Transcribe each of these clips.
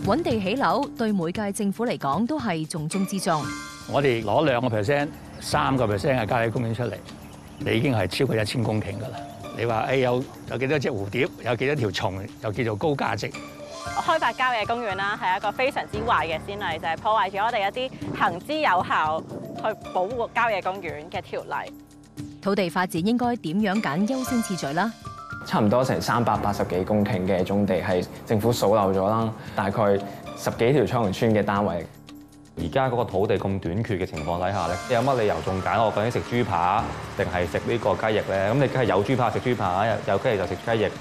揾地起樓對每屆政府嚟講都係重中之重。 我哋攞2%、3%嘅郊野公園出嚟，你已經係超過1000公頃㗎啦。你話有幾多隻蝴蝶，有幾多條蟲，又叫做高價值。 開發郊野公園啦，係一個非常之壞嘅先例，就係破壞咗我哋一啲行之有效去保護郊野公園嘅條例。 土地發展應該點樣揀優先次序啦？ 差唔多成380幾公頃嘅棕地係政府數漏咗啦，大概10幾條彩虹村嘅單位。 而家嗰個土地咁短缺嘅情況底下咧，你有乜理由仲揀我究竟食豬扒定係食呢個雞翼咧？咁你梗係有豬扒食豬扒，有雞翼就食雞翼。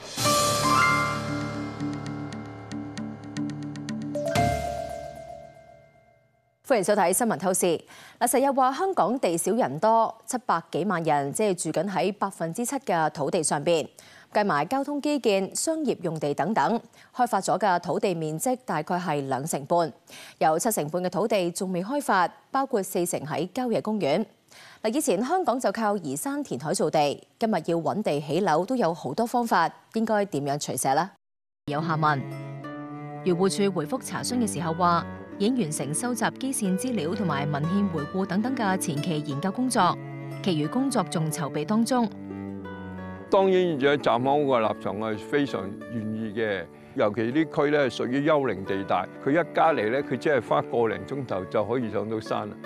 歡迎收睇新聞透視。成日話香港地少人多，700幾萬人即係住緊喺7%嘅土地上邊，計埋交通基建、商業用地等等，開發咗嘅土地面積大概係2成半，有7成半嘅土地仲未開發，包括4成喺郊野公園。以前香港就靠移山填海造地，今日要揾地起樓都有好多方法，應該點樣取捨呢？有下文，漁護署回覆查詢嘅時候話，已經完成收集基線資料同埋文獻回顧等等嘅前期研究工作，其餘工作仲籌備當中。 當然，喺站康個立場係非常願意嘅，尤其呢區咧屬於幽靈地帶，佢一加嚟咧，佢只係花個零鐘頭就可以上到山啦。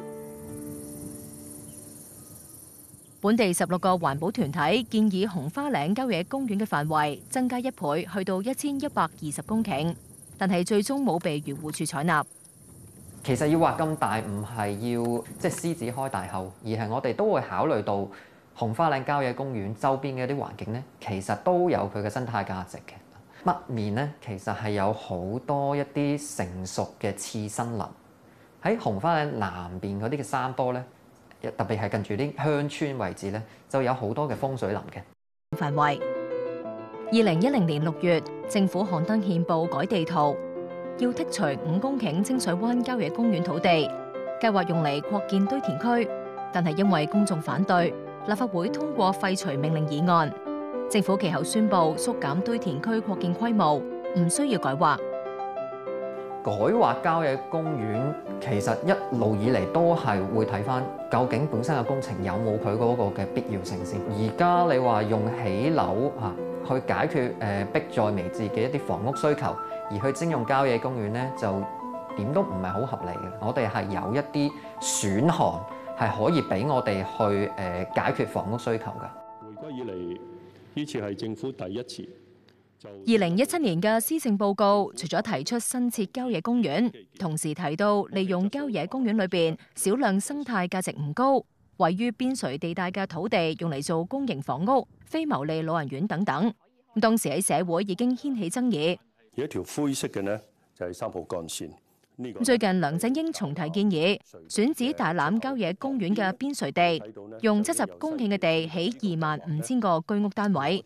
本地16個環保團體建議紅花嶺郊野公園嘅範圍增加1倍，去到1120公頃。但係最終冇被漁護署採納。 其實要畫咁大，唔係要即係獅子開大口，而係我哋都會考慮到紅花嶺郊野公園周邊嘅一啲環境咧，其實都有佢嘅生態價值嘅。北面咧，其實係有好多一啲成熟嘅次生林。喺紅花嶺南邊嗰啲嘅山坡咧，特別係近住啲鄉村位置咧，就有好多嘅風水林嘅範圍。2010年6月，政府刊登憲報改地圖，要剔除5公頃清水灣郊野公園土地，計劃用嚟擴建堆填區，但係因為公眾反對，立法會通過廢除命令議案。政府其後宣布縮減堆填區擴建規模，唔需要改劃。 改劃郊野公園其實一路以嚟都係會睇返究竟本身嘅工程有冇佢嗰個嘅必要性先。而家你話用起樓去解決迫在眉睫嘅一啲房屋需求，而去徵用郊野公園咧，就點都唔係好合理嘅。我哋係有一啲選項係可以俾我哋去解決房屋需求㗎。 回歸以嚟，呢次係政府第一次。 2017年嘅施政報告，除咗提出新設郊野公園，同時提到利用郊野公園裏邊少量生態價值唔高，位於邊陲地帶嘅土地用嚟做公營房屋、非牟利老人院等等。當時喺社會已經掀起爭議。 有一條灰色嘅呢，就係3號幹線。 最近梁振英重提建議，選址大欖郊野公園嘅邊陲地，用70公頃嘅地起25000個居屋單位。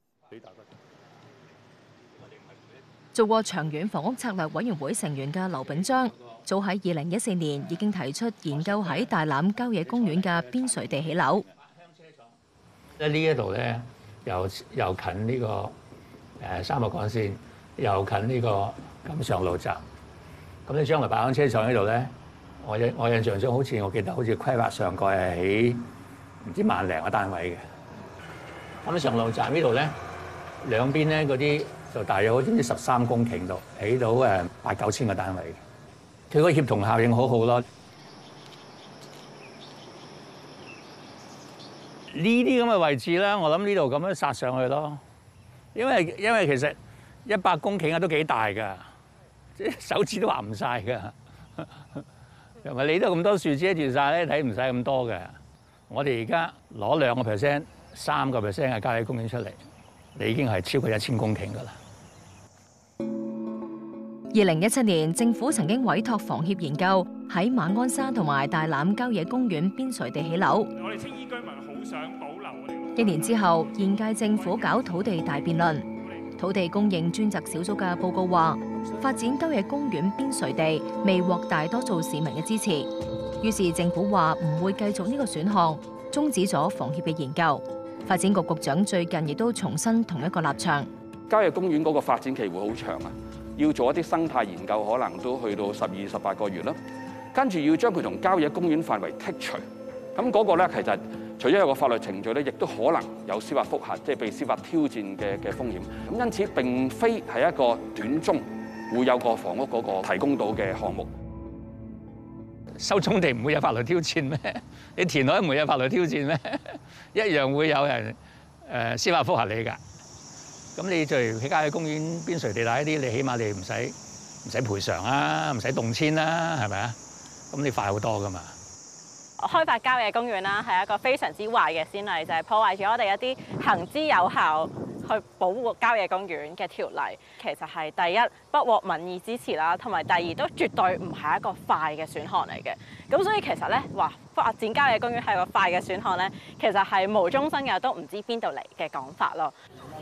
做過長遠房屋策略委員會成員嘅劉炳章，早喺2014年已經提出研究喺大欖郊野公園嘅邊陲地起樓。 呢一度咧，又近呢個3號幹線，又近呢個錦上路站。咁你將來擺響車廠呢度咧，我印象中我記得好似規劃上蓋係起唔知10000零個單位嘅。咁上路站呢度咧，兩邊咧嗰啲就大約好似13公頃度，起到8-9千個單位嘅。佢個協同效應好好咯。呢啲咁嘅位置咧，我諗呢度咁樣殺上去咯。因為其實100公頃都幾大㗎，即係手指都畫唔晒㗎。又咪你都咁多樹遮住晒咧，睇唔晒咁多嘅。我哋而家攞2%、3% 嘅郊野公園出嚟，你已經係超過1000公頃㗎啦。 2017年，政府曾經委託房協研究喺馬鞍山同埋大欖郊野公園邊陲地起樓。 我哋青衣居民好想保留我哋。 1年之後，現屆政府搞土地大辯論。土地供應專責小組嘅報告話，發展郊野公園邊陲地未獲大多數市民嘅支持。於是政府話唔會繼續呢個選項，終止咗房協嘅研究。發展局局長最近亦都重申同一個立場。 郊野公園嗰個發展期會好長啊！ 要做一啲生態研究，可能都去到12、18個月啦。跟住要將佢從郊野公園範圍剔除，咁嗰個咧其實除咗有個法律程序咧，亦都可能有司法覆核，即係被司法挑戰嘅風險。咁因此並非係一個短中會有個房屋嗰個提供到嘅項目。 收棕地唔會有法律挑戰咩？你填海唔會有法律挑戰咩？一樣會有人司法覆核你㗎。咁你就喺郊野公園邊陲地帶呢啲，你起碼你唔使賠償啊，唔使動遷啦，係咪啊？咁你快好多㗎嘛。 開發郊野公園啦，係一個非常之壞嘅先例，就係破壞咗我哋一啲行之有效去保護郊野公園嘅條例。其實係第一不獲民意支持啦，同埋第二都絕對唔係一個快嘅選項嚟嘅。咁所以其實咧話發展郊野公園係個快嘅選項咧，其實係無中生有，都唔知邊度嚟嘅講法咯。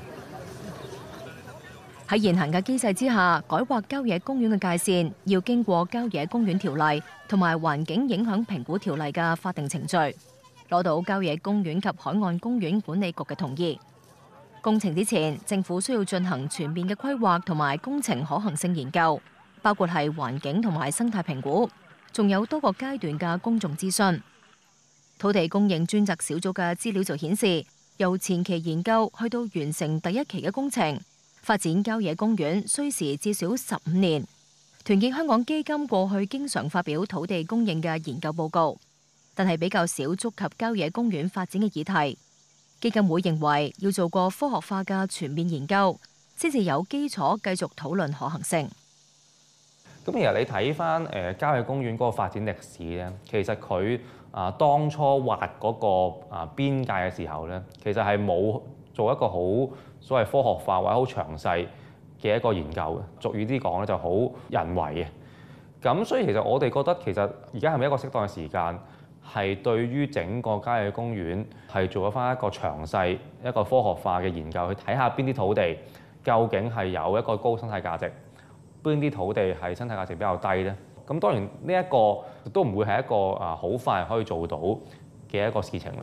喺現行嘅機制之下，改劃郊野公園嘅界線要經過郊野公園條例同埋環境影響評估條例嘅法定程序，攞到郊野公園及海岸公園管理局嘅同意。工程之前，政府需要進行全面嘅規劃同埋工程可行性研究，包括係環境同埋生態評估，仲有多個階段嘅公眾諮詢。土地供應專責小組嘅資料就顯示，由前期研究去到完成第一期嘅工程，發展郊野公園需時至少15年。團結香港基金過去經常發表土地供應嘅研究報告，但係比較少觸及郊野公園發展嘅議題。基金會認為要做個科學化嘅全面研究，先至有基礎繼續討論可行性。 咁其實你睇翻郊野公園嗰個發展歷史咧，其實佢當初劃嗰個邊界嘅時候咧，其實係冇做一個好所謂科學化或者好詳細嘅一個研究嘅，俗語啲講咧就好人為嘅。咁所以其實我哋覺得其實而家係咪一個適當嘅時間，係對於整個郊野公園係做咗翻一個詳細一個科學化嘅研究，去睇下邊啲土地究竟係有一個高生態價值，邊啲土地係生態價值比較低咧。咁當然呢一個都唔會係一個好快可以做到嘅一個事情。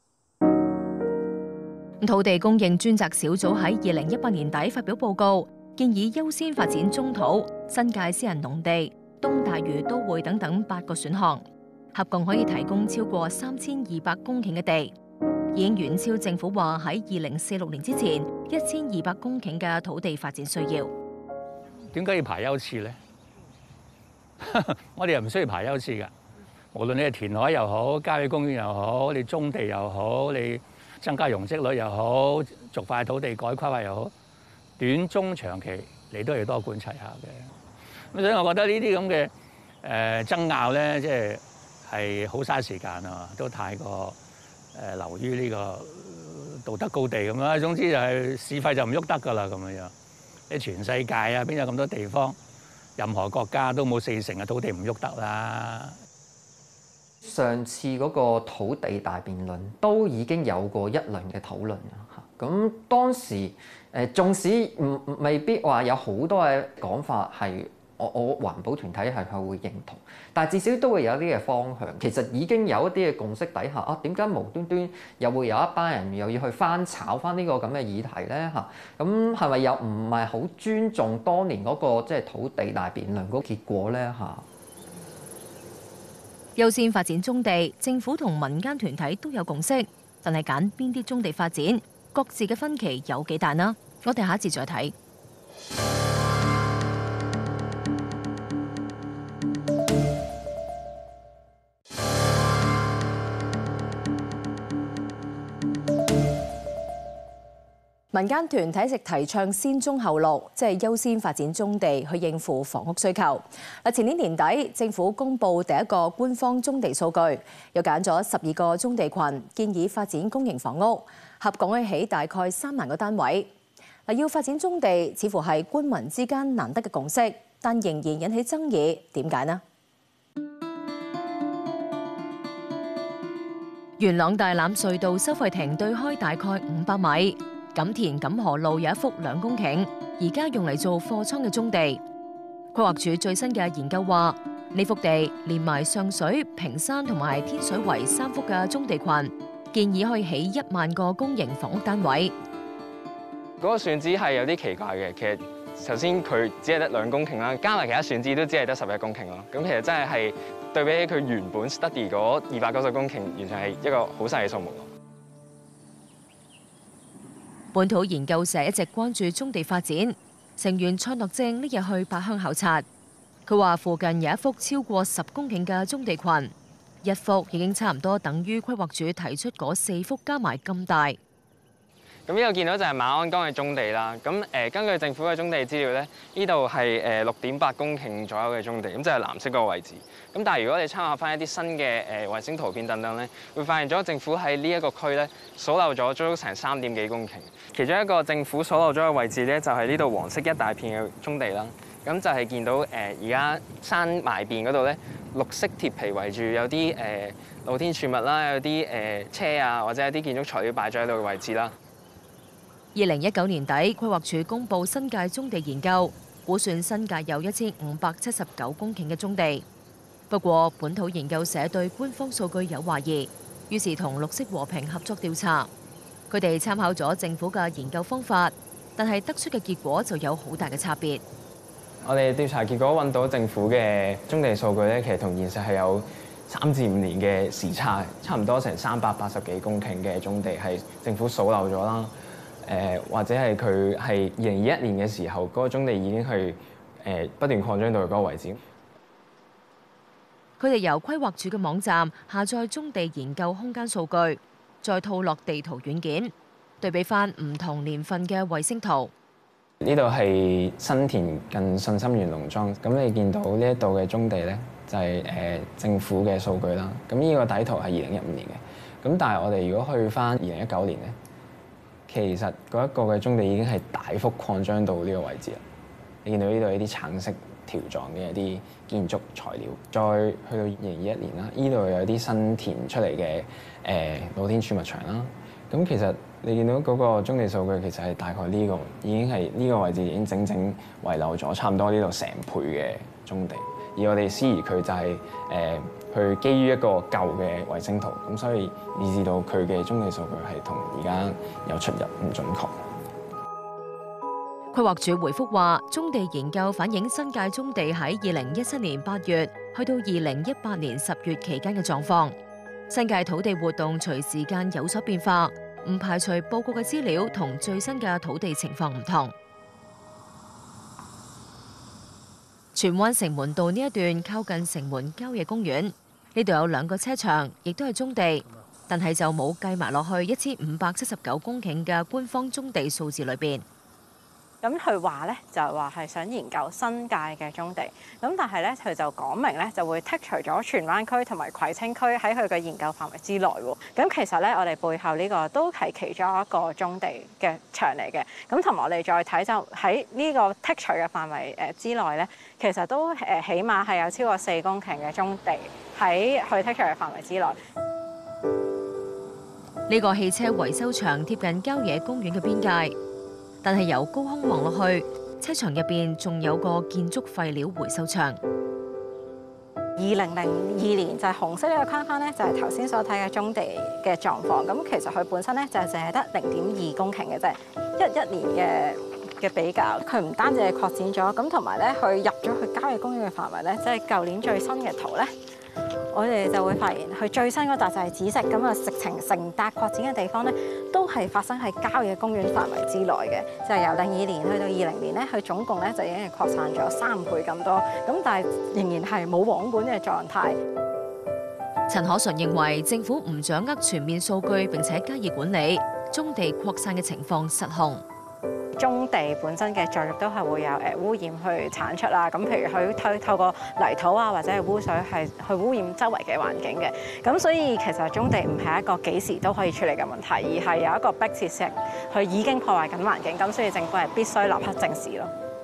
土地供應專責小組喺2018年底發表報告，建議優先發展中土、新界私人農地、東大嶼都會等等8個選項，合共可以提供超過3200公頃嘅地，已經遠超政府話喺2046年之前1200公頃嘅土地發展需要。 點解要排優次咧？我哋又唔需要排優次㗎。無論你係填海又好，郊野公園又好，你棕地又好，你增加容積率又好，逐塊土地改規劃又好，短中長期你都要多管齊下嘅。咁所以我覺得呢啲咁嘅爭拗咧，即係好嘥時間啊，都太過流於呢個道德高地咁啦。總之就係市費就唔喐得㗎啦咁樣。你全世界啊，邊有咁多地方？任何國家都冇40%嘅土地唔喐得啦。 上次嗰個土地大辯論都已經有過一輪嘅討論啦。咁當時縱使未必話有好多嘅講法係我環保團體係會認同，但係至少都會有一啲嘅方向。其實已經有一啲嘅共識底下啊，點解無端端又會有一班人又要去翻炒翻呢個咁嘅議題咧？咁係咪又唔係好尊重當年嗰個即係土地大辯論嗰個結果咧？ 優先發展棕地，政府同民間團體都有共識，但係揀邊啲棕地發展，各自嘅分歧有幾大呢？我哋下一節再睇。民間團體一直提倡先棕後綠，即係優先發展棕地去應付房屋需求。前年年底，政府公布第一個官方棕地數據，又揀咗12個棕地群，建議發展公營房屋，合共可以起大概3萬個單位。要發展棕地，似乎係官民之間難得嘅共識，但仍然引起爭議。點解呢？元朗大欖隧道收費亭對開大概500米。錦田錦河路有一幅2公頃，而家用嚟做貨倉嘅棕地。規劃署最新嘅研究話，呢幅地連埋上水、屏山同埋天水圍3幅嘅棕地群，建議可以起1萬個公營房屋單位。 嗰個選址係有啲奇怪嘅，其實首先佢只係得2公頃啦，加埋其他選址都只係得11公頃咯。咁其實真係對比起佢原本 study 嗰290公頃，完全係一個好細嘅數目。 本土研究社一直關注棕地發展，成員蔡諾正呢日去八鄉考察，佢話附近有一幅超過10公頃嘅棕地群，一幅已經差唔多等於規劃署提出嗰4幅加埋咁大。 咁呢度見到就係馬鞍崗嘅棕地啦。咁根據政府嘅棕地資料咧，呢度係6.8公頃左右嘅棕地，咁就係藍色嗰個位置。咁但係如果你參考翻一啲新嘅衛星圖片等等咧，會發現咗政府喺呢一個區咧數漏咗足足成3點幾公頃。其中一個政府數漏咗嘅位置咧，就係呢度黃色一大片嘅棕地啦。咁就係見到而家山埋邊嗰度咧，綠色鐵皮圍住，有啲露天儲物啦，有啲車啊或者有啲建築材料擺咗喺度嘅位置啦。 2019年底，規劃署公布新界棕地研究，估算新界有1579公頃嘅棕地。不過，本土研究社對官方數據有懷疑，於是同綠色和平合作調查。佢哋參考咗政府嘅研究方法，但係得出嘅結果就有好大嘅差別。 我哋調查結果揾到政府嘅棕地數據咧，其實同現實係有3至5年嘅時差，差唔多成380幾公頃嘅棕地係政府數漏咗啦。或者係佢係2021年嘅時候，嗰個棕地已經去不斷擴張到嗰個位置。 佢哋由規劃署嘅網站下載棕地研究空間數據，再套落地圖軟件，對比翻唔同年份嘅衛星圖。 呢度係新田近信心園農莊，咁你見到呢一度嘅棕地咧，就係政府嘅數據啦。咁呢個底圖係2015年嘅，咁但係我哋如果去翻2019年咧，其實嗰一個嘅棕地已經係大幅擴張到呢個位置啦。你見到呢度有啲橙色條狀嘅一啲建築材料，再去到2021年啦，呢度有啲新填出嚟嘅露天儲物場啦。咁其實你見到嗰個棕地數據其實係大概呢個已經係呢個位置已經整整遺漏咗差唔多呢度成倍嘅棕地，而我哋思疑佢就係去基於一個舊嘅衛星圖，咁所以以致到佢嘅棕地數據係同而家有出入，唔準確。 規劃署回覆話，棕地研究反映新界棕地喺2017年8月去到2018年10月期間嘅狀況。新界土地活動隨時間有所變化，唔排除報告嘅資料同最新嘅土地情況唔同。荃灣城門道呢一段靠近城門郊野公園，呢度有2個車場，亦都係棕地，但係就冇計埋落去1579公頃嘅官方棕地數字裏邊。 咁佢話咧就係話係想研究新界嘅棕地，咁但係咧佢就講明咧就會剔除咗荃灣區同埋葵青區喺佢嘅研究範圍之內喎。咁其實咧我哋背後呢個都係其中一個棕地嘅場嚟嘅。咁同埋我哋再睇就喺呢個剔除嘅範圍之內咧，其實都起碼係有超過4公頃嘅棕地喺佢剔除嘅範圍之內。 呢個汽車維修場貼近郊野公園嘅邊界。但係由高空望落去，車場入邊仲有個建築廢料回收場。 2002年就係紅色呢個框框咧，就係頭先所睇嘅棕地嘅狀況。咁其實佢本身咧就係淨係得0.2公頃嘅啫。11年嘅比較，佢唔單止係擴展咗，咁同埋咧佢入咗去郊野公園嘅範圍咧，即係舊年最新嘅圖咧。我哋就會發現，佢最新嗰笪就係紫色，咁啊直情成笪擴展嘅地方咧，都係發生喺郊野公園範圍之內嘅。就係由02年去到20年咧，佢總共咧就已經係擴散咗3倍咁多，咁但係仍然係冇網管嘅狀態。 陳可純認為政府唔掌握全面數據並且加以管理，棕地擴散嘅情況失控。 棕地本身嘅作用都係會有污染去產出啦，咁譬如佢透過泥土啊或者係污水係去污染周圍嘅環境嘅，咁所以其實棕地唔係一個幾時都可以處理嘅問題，而係有一個迫切性，佢已經破壞緊環境，咁所以政府係必須立刻正視咯。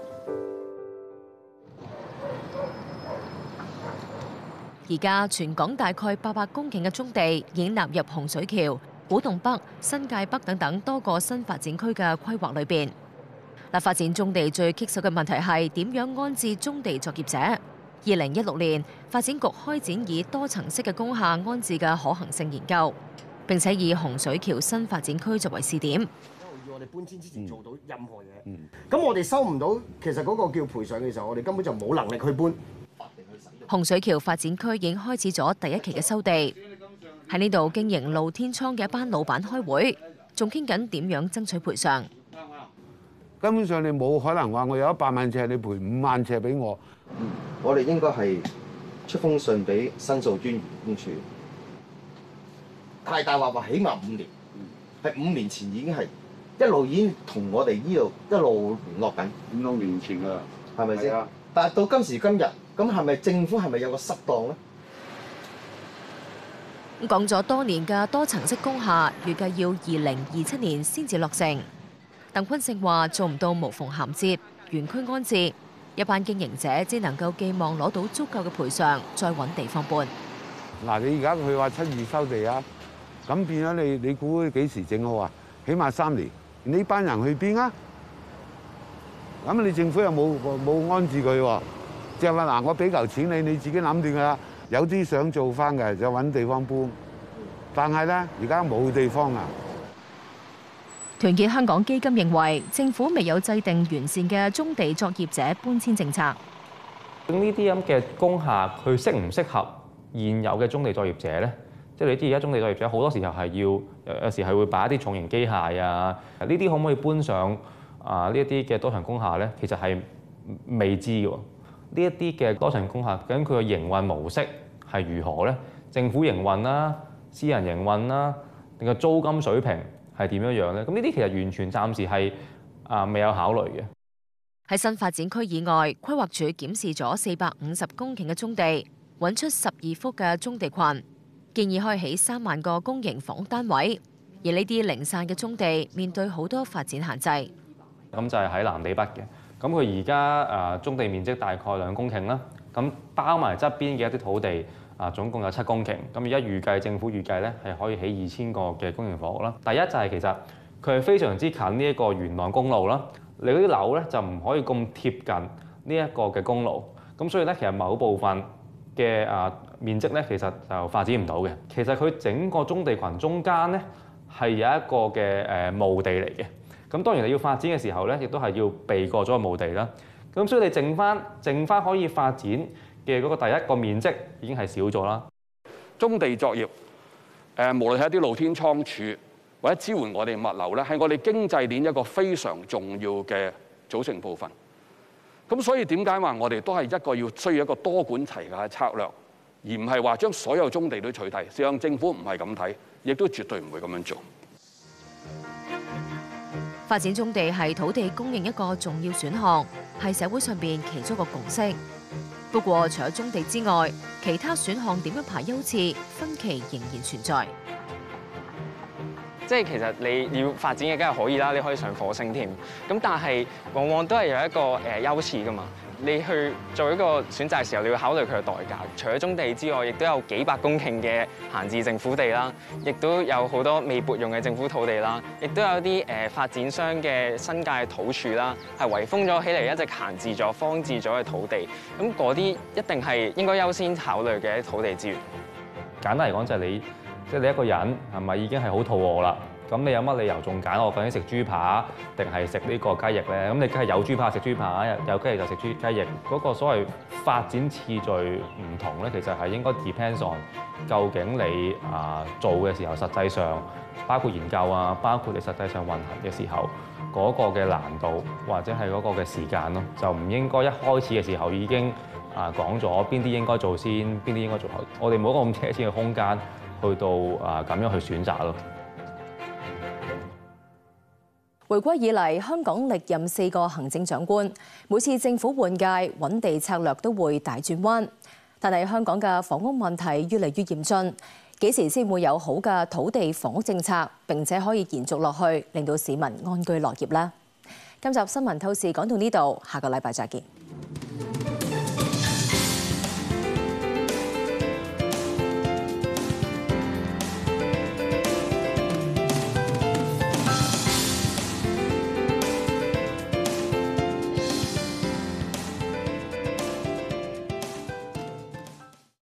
而家全港大概800公頃嘅棕地已經納入洪水橋、古洞北、新界北等等多個新發展區嘅規劃裏邊。發展棕地最棘手嘅問題係點樣安置棕地作業者。2016年，發展局開展以多層式嘅工廈安置嘅可行性研究，並且以洪水橋新發展區作為試點。 要我哋搬遷之前做到任何嘢。咁我哋收唔到，其實嗰個叫賠償嘅時候，我哋根本就冇能力去搬。 洪水橋發展區已經開始咗第一期嘅收地，喺呢度經營露天倉嘅一班老闆開會，仲傾緊點樣爭取賠償。 根本上你冇可能話我有100萬尺，你賠5萬尺俾我。 我哋應該係出封信俾申訴專員公署。太大話起碼5年，係5年前已經係已經同我哋呢度一路聯絡緊。 5、6年前㗎啦， 係咪先？但係到今時今日，咁係咪政府係咪有個失當咧？ 講咗多年嘅多層式工廈，預計要2027年先至落成。鄧坤勝話做唔到無縫銜接、原區安置，一班經營者只能夠寄望攞到足夠嘅賠償，再揾地方搬。 嗱，你而家佢話7月收地啊，咁變咗你估幾時整好啊？起碼3年，呢班人去邊啊？咁你政府又冇安置佢喎？即係話嗱，我俾嚿錢你自己諗掂㗎啦。有啲想做翻嘅就揾地方搬，但係咧而家冇地方啊。 團結香港基金認為政府未有制定完善嘅棕地作業者搬遷政策。 呢啲咁嘅工廈，佢適唔適合現有嘅棕地作業者咧？即係你知而家棕地作業者好多時候係有時係會擺一啲重型機械啊，呢啲可唔可以搬上呢一啲嘅多層工廈咧？其實係未知嘅喎。呢一啲嘅多層工廈，究竟佢嘅營運模式係如何咧？政府營運啦、私人營運啦，定係租金水平係點樣樣咧？咁呢啲其實完全暫時係未有考慮嘅。 喺新發展區以外，規劃署檢視咗450公頃嘅棕地，揾出12幅嘅棕地群，建議可以起3萬個公營房屋單位。而呢啲零散嘅棕地面對好多發展限制。 咁就係喺藍地北嘅。咁佢而家棕地面積大概2公頃啦，咁包埋側邊嘅一啲土地總共有7公頃。咁而家政府預計咧係可以起2000個嘅公營房屋啦。第一就係其實佢係非常之近呢一個元朗公路啦，你嗰啲樓咧就唔可以咁貼近呢一個嘅公路，咁所以咧其實某部分嘅面積咧其實就發展唔到嘅。其實佢整個棕地群中間咧係有一個嘅墓地嚟嘅。咁當然你要發展嘅時候咧，亦都係要避過咗個墓地啦。咁所以你剩翻可以發展嘅嗰個第一個面積已經係少咗啦。 棕地作業無論係一啲露天倉儲或者支援我哋物流咧，係我哋經濟鏈一個非常重要嘅組成部分。咁所以點解話我哋都係需要一個多管齊下嘅策略，而唔係話將所有棕地都取締。事實上政府唔係咁睇，亦都絕對唔會咁樣做。 發展棕地係土地供應一個重要選項，係社會上邊其中一個共識。不過，除咗棕地之外，其他選項點樣排優次，分歧仍然存在。 即係其實你要發展嘅梗係可以啦，你可以上火星添。咁但係往往都係有一個優次㗎嘛。你去做一個選擇嘅時候，你要考慮佢嘅代價。除咗棕地之外，亦都有幾百公頃嘅閒置政府地啦，亦都有好多未撥用嘅政府土地啦，亦都有啲發展商嘅新界土儲啦，係圍封咗起嚟，一直閒置咗、荒置咗嘅土地。咁嗰啲一定係應該優先考慮嘅土地資源。 簡單嚟講就係你一個人係咪已經係好肚餓啦？咁你有乜理由仲揀我究竟食豬扒定係食呢個雞翼咧？咁你梗係有豬扒食豬扒，有雞翼就食雞翼。嗰個所謂發展次序唔同咧，其實係應該 depends on 究竟你做嘅時候，實際上包括研究啊，包括你實際上運行嘅時候嗰個嘅難度或者係嗰個嘅時間咯，就唔應該一開始嘅時候已經講咗邊啲應該做先，邊啲應該做後。我哋冇一個咁奢侈嘅空間去到咁樣去選擇咯。 回歸以嚟，香港歷任4個行政長官，每次政府換屆，揾地策略都會大轉彎。但係香港嘅房屋問題越嚟越嚴峻，幾時先會有好嘅土地房屋政策，並且可以延續落去，令到市民安居樂業呢？今集新聞透視講到呢度，下個禮拜再見。